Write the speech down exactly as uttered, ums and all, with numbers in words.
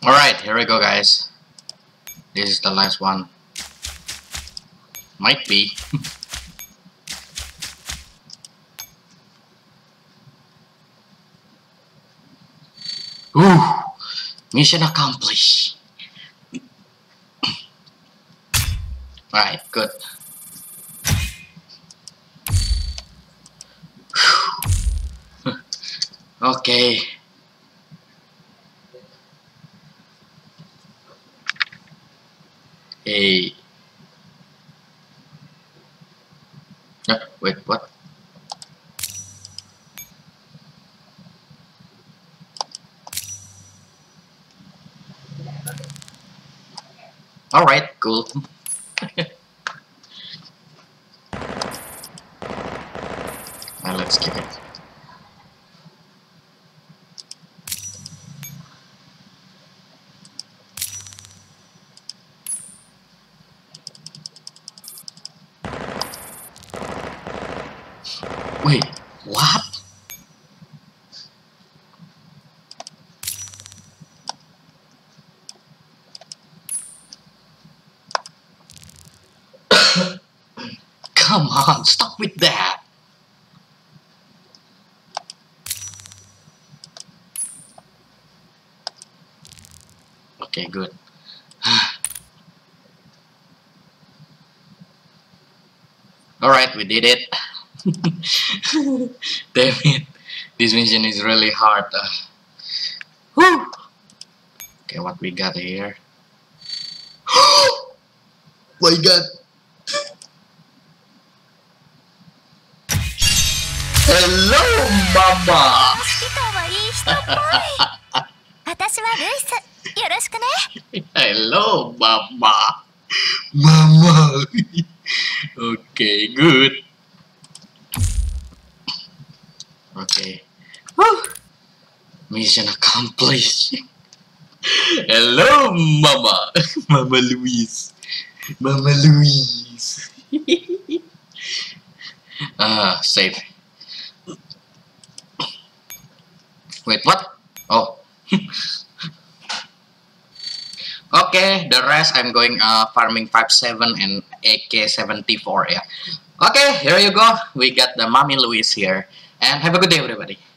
Alright, here we go, guys. This is the last one. Might be. Ooh, mission accomplished. Alright, good. Okay. Hey. Uh, wait, what? Alright, cool. Now let's skip it. Wait, what? Come on, stop with that. Okay, good. Alright, we did it. Damn it. This mission is really hard. Uh, whew. Okay, what we got here? My god. Hello, Mama. Hello, Mama. Mama. Okay, good. Okay. Woo. Mission accomplished. Hello, Mama. Mama Louise. Mama Louise. Ah, save. Wait, what? Oh. Okay, the rest I'm going uh, farming five seven and A K seventy-four, yeah. Okay, here you go. We got the Mommy Louise here. And have a good day, everybody.